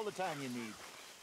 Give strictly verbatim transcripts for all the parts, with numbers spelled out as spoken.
the time you need.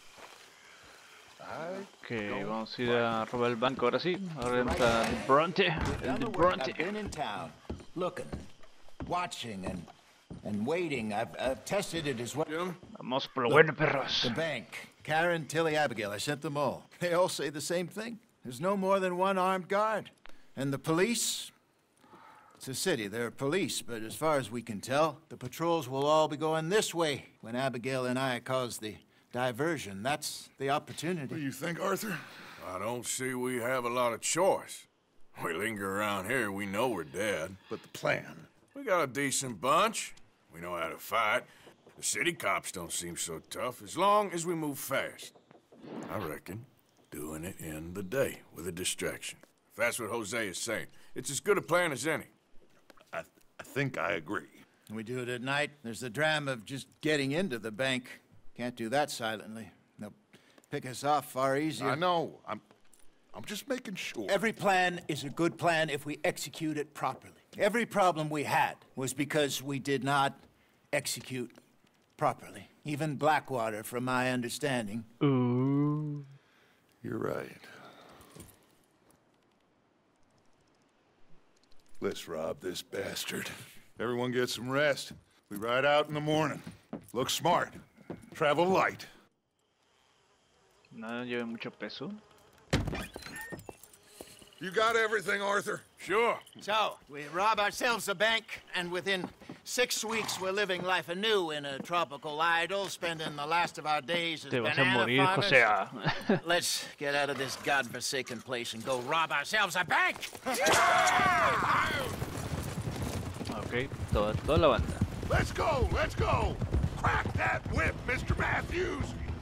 Ok, vamos a ir a robar el banco ahora sí. Ahora entra el Bronte. El de Bronte. I've been in town, looking, watching, and and waiting. I've, I've tested it as well. Jim? Vamos por lo bueno, perros. The bank, Karen, Tilly, Abigail. I sent them all. They all say the same thing. There's no more than one armed guard, and the police. It's a city. There are police, but as far as we can tell, the patrols will all be going this way when Abigail and I cause the diversion. That's the opportunity. What do you think, Arthur? I don't see we have a lot of choice. We linger around here, we know we're dead. But the plan? We got a decent bunch. We know how to fight. The city cops don't seem so tough as long as we move fast. I reckon doing it in the day with a distraction. If that's what Jose is saying, it's as good a plan as any. I, th I think I agree. We do it at night. There's the drama of just getting into the bank. Can't do that silently. They'll pick us off far easier. I know. I'm, I'm just making sure. Every plan is a good plan if we execute it properly. Every problem we had was because we did not execute properly. Even Blackwater, from my understanding. Ooh. You're right. Let's rob this bastard. Everyone get some rest. We ride out in the morning. Look smart. Travel light. No lleve mucho peso. You got everything, Arthur? Sure. So, we rob ourselves a bank, and within six weeks we're living life anew in a tropical idyll, spending the last of our days as Te vas a banana morir, farmers. José. Let's get out of this godforsaken place and go rob ourselves a bank! Ok, toda, toda la banda. Let's go, let's go! Crack that whip, Mister Matthews!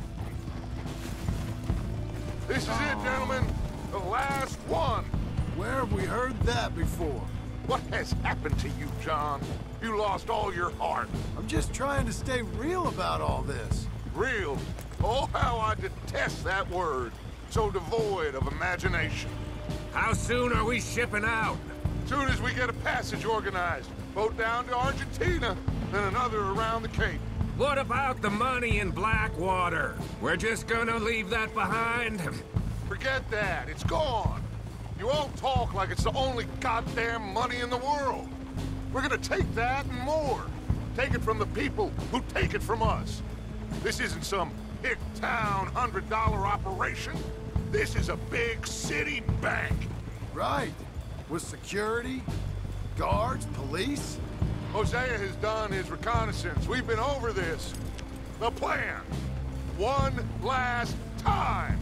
This is it, gentlemen. The last one. Where have we heard that before? What has happened to you, John? You lost all your heart. I'm just trying to stay real about all this. Real. Oh, how I detest that word. So devoid of imagination. How soon are we shipping out? Soon as we get a passage organized. Boat down to Argentina, then another around the Cape. What about the money in Blackwater? We're just gonna leave that behind? Forget that. It's gone. You all talk like it's the only goddamn money in the world. We're gonna take that and more. Take it from the people who take it from us. This isn't some hick town hundred dollar operation. This is a big city bank. Right. With security, guards, police. Hosea has done his reconnaissance. We've been over this. The plan. One last time.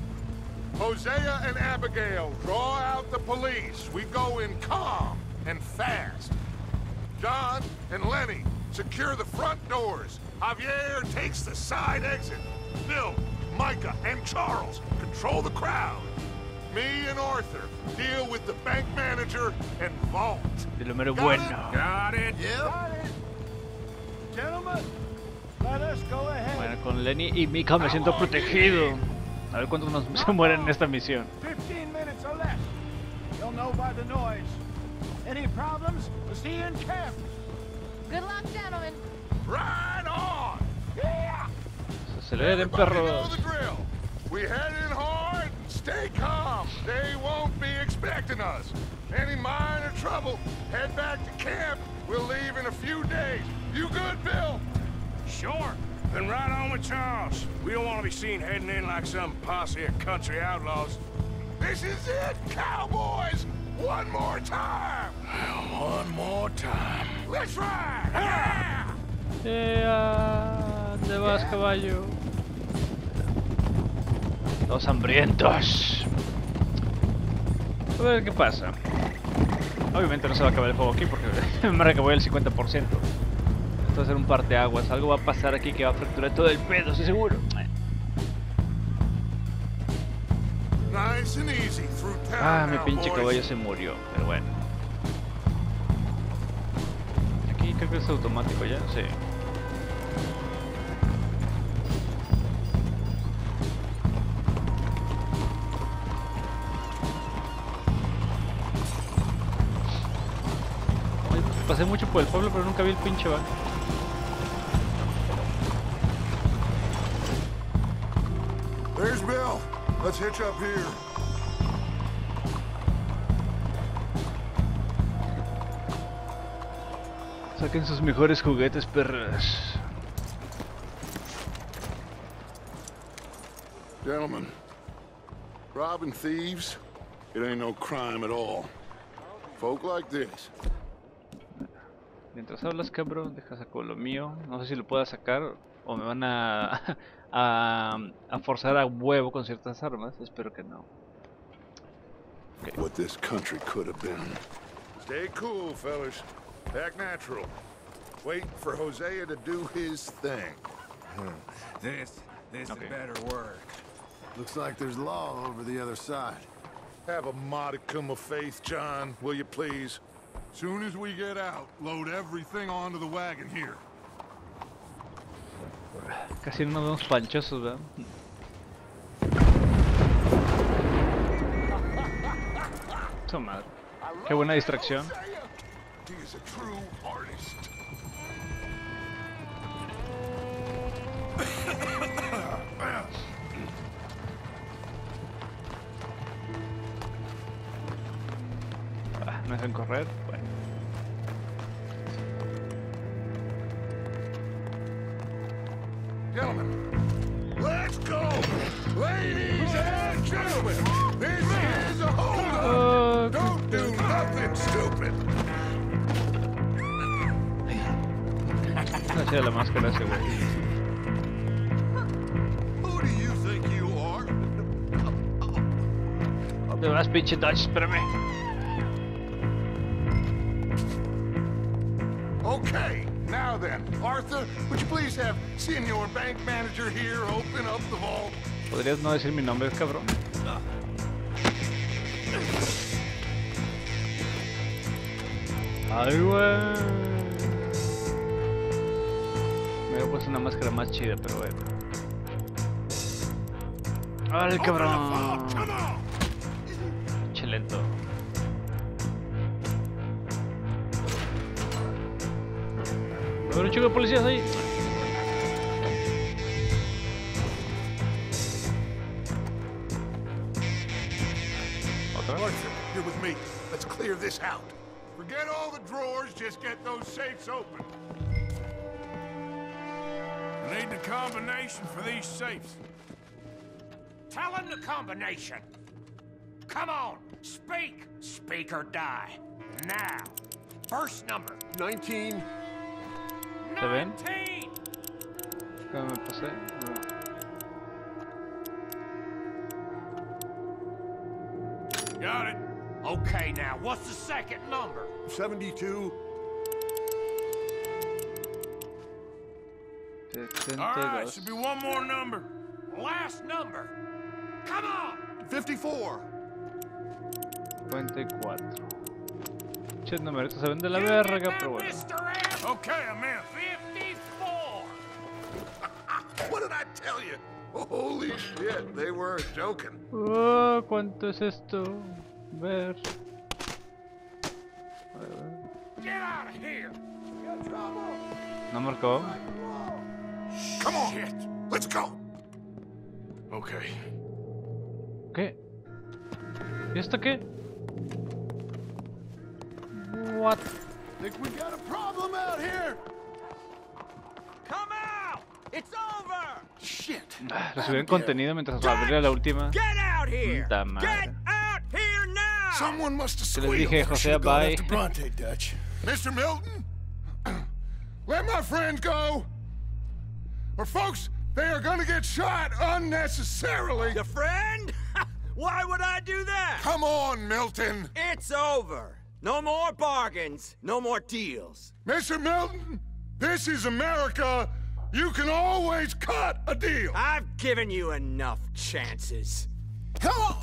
Hosea and Abigail draw out the police. We go in calm and fast. John and Lenny secure the front doors. Javier takes the side exit. Bill, Micah, and Charles control the crowd. Me and Arthur deal with the bank manager and vault. De lo mero Got bueno. it? Got it? Got it. Gentlemen, let us go ahead. Bueno, con Lenny y Mika me siento protegido. A ver cuántos nos se mueren en esta misión. Fifteen minutes or less. You'll know by the noise. Any problems? We'll see you in camp. Good luck, gentlemen. Right on! Yeah! Aceleren, Everybody know perros. the drill. We head in hard and stay calm. They won't be expecting us. Any minor trouble, head back to camp. We'll leave in a few days. You good, Bill? Sure. Then right on with Charles. We don't want to be seen heading in like some posse of country outlaws. This is it, cowboys! One more time! One more time. Let's ride! Yeah! ¡Ea! ¿Dónde vas, caballo? Los hambrientos. A ver qué pasa. Obviamente no se va a acabar el fuego aquí porque me recabó el cincuenta por ciento. Esto va a ser un parteaguas. Algo va a pasar aquí que va a fracturar todo el pedo, estoy seguro. Nice and easy through town Ah, mi now, pinche boys. caballo se murió, pero bueno. Aquí creo que es automático ya, sí. Ay, pasé mucho por el pueblo, pero nunca vi el pinche banco. There's Bill. Let's hitch up here. Saquen sus mejores juguetes, perras. Gentlemen, robbing thieves, it ain't no crime at all. Folk like this. Mientras hablas, cabrón, deja saco lo mío. No sé si lo pueda sacar o me van a, a, a forzar a huevo con ciertas armas. Espero que no. Okay. What this country could have been. Stay cool, fellas. Act natural. Wait for Hosea to do his thing. This, this Okay. is better work. Looks like there's law over the other side. Have a modicum of faith, John, will you please? Soon as we get out, load everything onto the wagon here. Casi no nos vemos panchosos, ¿verdad? Su madre. Qué buena distracción. He is a true artist. Ah, me dejan correr. Bueno. Gentlemen, let's go! Ladies and gentlemen, this is a hold-up! Oh, Don't do nothing stupid! no sé la máscara ese güey. Who do you think you are? De más pinche Dodge, espérame. Okay, now then, Arthur, would you please have Senior Bank Manager here open up the vault? ¿Podrías no decir mi nombre, cabrón? Ay, güey. Me había puesto una máscara más chida, pero bueno. ¡Ay, cabrón! Che lento. A ver, un chico de policías ahí. ¿Otra? Arthur, you're with me. Let's clear this out. Forget all the drawers, just get those safes open. I need the combination for these safes. Tell him the combination. Come on, speak. Speak or die. Now. First number. nineteen. ¿Se ven? nineteen. ¿Cómo me pasé? Got it. Okay, now, what's the second number? seventy-two. All right, should be one more number. Last number. Come on. fifty-four. cincuenta y cuatro. Che, numeritos se ven de la verga, pero bueno. mister M. Okay, I'm in. fifty-four. What did I tell you? Holy shit, they were joking. Oh, ¿cuánto es esto? A ver. A ver. Get out of here. ¿No marcó? Come on, let's go. Okay. ¿Qué? ¿Y esto qué? What? Think we got a problem out here. Come out! It's over! Shit. Ah, recibieron contenido mientras abría la última. Get out here! Puta madre. Get out here now! Someone must have Que les squealed. dije, José, bye. Bronte, Dutch. Mister Milton, let my friends go. Or folks, they are gonna get shot unnecessarily. Your friend? Why would I do that? Come on, Milton. It's over. No more bargains. No more deals. Mister Milton, this is America. You can always cut a deal. I've given you enough chances. Come on.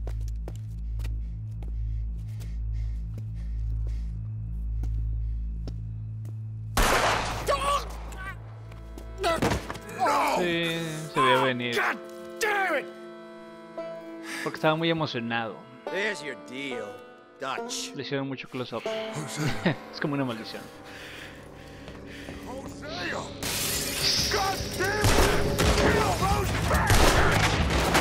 Sí, se veía venir. God damn it! Porque estaba muy emocionado. There's your deal, Dutch. Le hicieron mucho close-up. Es como una maldición. Hosea! God damn it! Kill those bastards!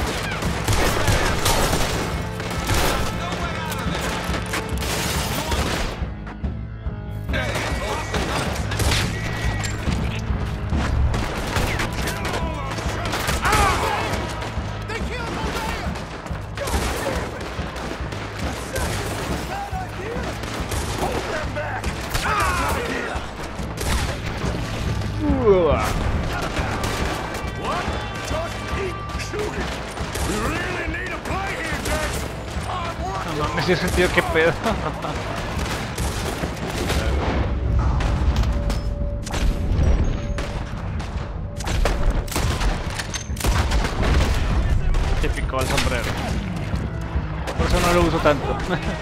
sí he sentido qué pedo. Te picó el sombrero. Por eso no lo uso tanto.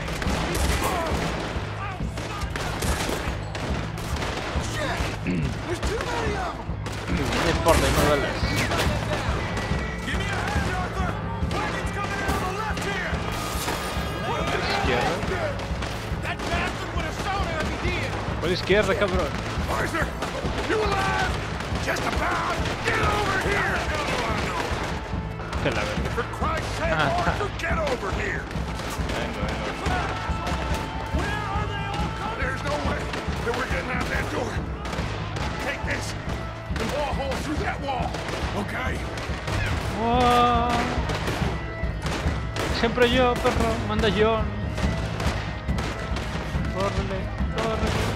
No importa, no duele. Por la izquierda, cabrón. Arthur, you alive? Just about. Get over here. Que la verga. For Christ's sake, Arthur, get over here! Venga, venga. Where are they all coming? There's no way that we're getting out that door. Take this and wall hole through that wall. Okay. Wow. Siempre yo, perro. Manda John. Córrele, córrele.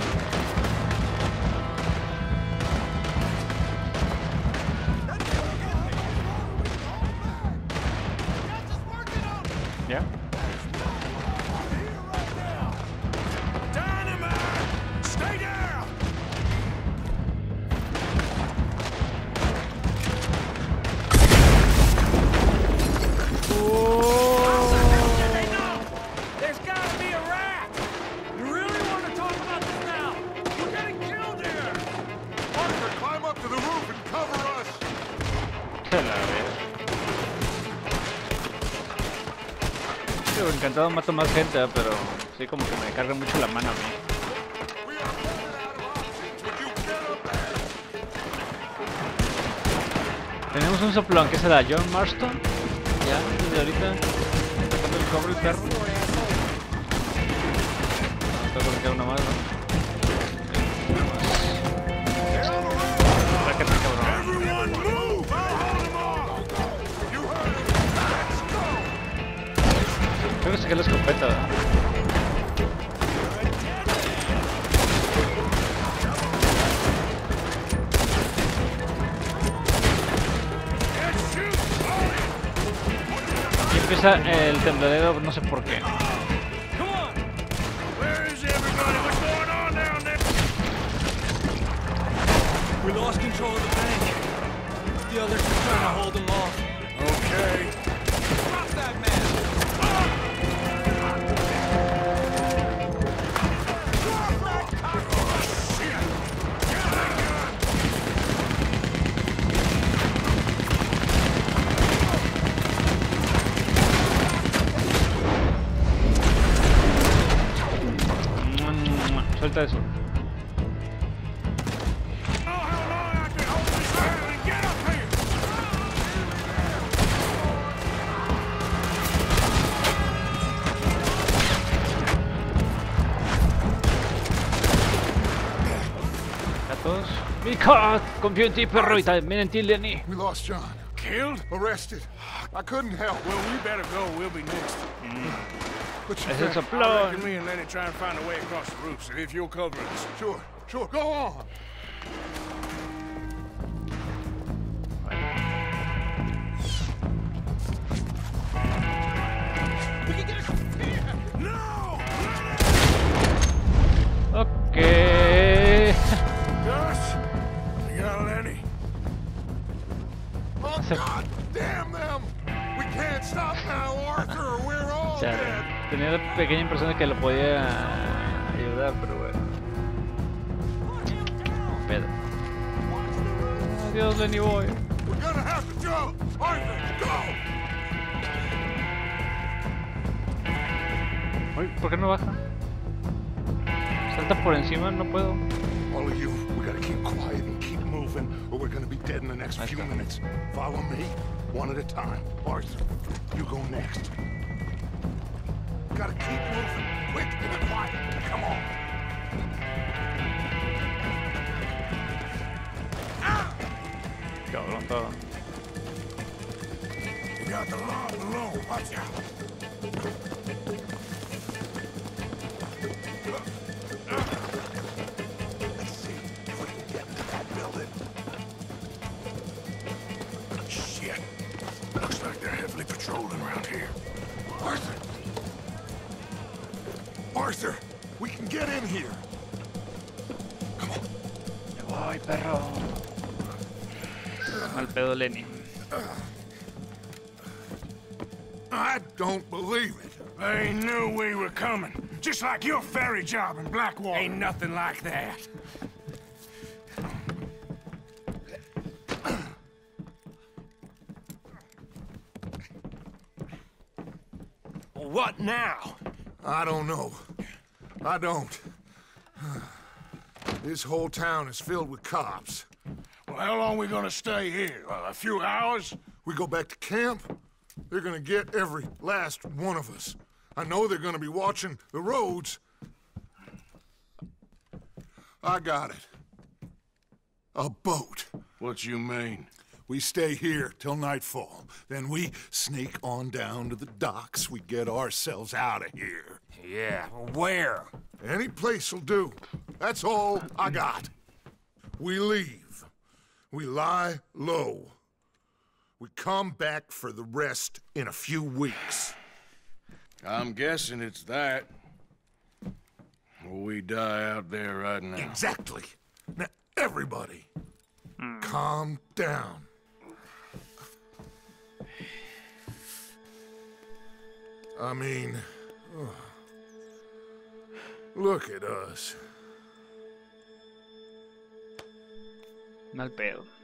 ¿Ya? Dynamite! Stay down! There's gotta be a rat! You really want to talk about this now? We're getting killed here! Arthur, climb up to the roof and cover us. Que la verga. Encantado mato más gente, pero sí como que me carga mucho la mano a mí. We are running out of options. Would you get up there? Tenemos un soplón, ¿qué será? John Marston. Ya, desde ahorita. Sacando el cobre el perro. Tengo que quedar una más, ¿no? Sáquete, cabrón. Everyone move! I'll hold them off! You heard it. Let's go. Creo que saqué la escopeta, ¿verdad? Y empieza el tembladero, no sé por qué. Come on! Where is everybody? What's going on down there? We lost control of the bank. The others are trying to hold them off. Okay. Drop that man! Suelta eso. Oh, how long I can hold this hand and get up here! Gatos. Mika, confío en ti, perro, y también en ti, Lenny. We lost John. Killed? Arrested. I couldn't help. Well, we better go. We'll be next. But you Ese es can't. I soplón. reckon me and Lenny try and find a way across the roof, so if you'll cover us. Sure, sure. Go on. No! Ok. Gus? You got Lenny? Oh, Se- God damn them! We can't stop now, Arthur, or we're all Ya, dead. tenía la pequeña impresión de que lo podía ayudar, pero bueno. Pedo. Adiós, Lenny Boy. We're gonna have to jump. Arthur, go! Uy, ¿por qué no baja? Salta por encima, no puedo. All of you, we gotta keep quiet and keep moving, or we're gonna be dead in the next Ahí few está. minutes. Follow me, one at a time. Arthur, you go next. Gotta keep moving, quick and quiet. Come on. Cabrón, todo. You got the law below. Watch out. Let's see if we can get into that building. Shit. Looks like they're heavily patrolling around here. Arthur, Arthur, we can get in here. Come on. Me voy, perro. Mal pedo, Lenny. I don't believe it. They knew we were coming. Just like your ferry job in Blackwater. Ain't nothing like that. What now? I don't know. I don't. This whole town is filled with cops. Well, how long we gonna stay here? Uh, a few hours? We go back to camp, they're gonna get every last one of us. I know they're gonna be watching the roads. I got it. A boat. What you mean? We stay here till nightfall. Then we sneak on down to the docks. We get ourselves out of here. Yeah, where? Any place will do. That's all I got. We leave. We lie low. We come back for the rest in a few weeks. I'm guessing it's that. Or we die out there right now. Exactly. Now, everybody, calm down. I mean, oh, look at us. Mal pedo.